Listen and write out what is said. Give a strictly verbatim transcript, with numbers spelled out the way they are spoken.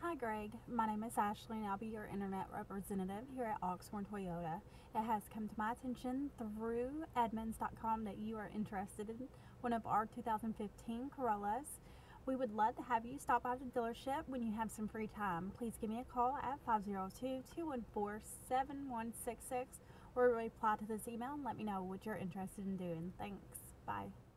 Hi Greg, my name is Ashley and I'll be your internet representative here at Oxmoor Toyota. It has come to my attention through admins dot com that you are interested in one of our two thousand fifteen Corollas. We would love to have you stop by the dealership when you have some free time. Please give me a call at five oh two, two one four, seven one six six or reply to this email and let me know what you're interested in doing. Thanks. Bye.